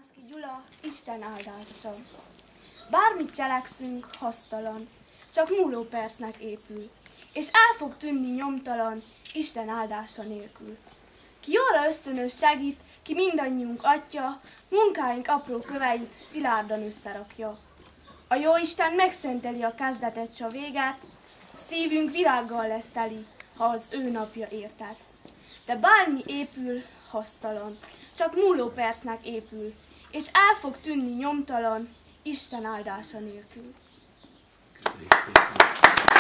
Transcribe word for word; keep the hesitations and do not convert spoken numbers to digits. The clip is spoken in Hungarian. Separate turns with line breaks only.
Szimanszky Gyula, Isten áldása. Bármit cselekszünk, hasztalan, csak múló percnek épül, és el fog tűnni nyomtalan, Isten áldása nélkül. Ki jóra ösztönös segít, ki mindannyiunk atya, munkáink apró köveit szilárdan összerakja. A Jóisten megszenteli a kezdetet s a véget, szívünk virággal lesz teli, ha az ő napja érted. De bármi épül, hasztalan, csak múló percnek épül, és el fog tűnni nyomtalan, Isten áldása nélkül.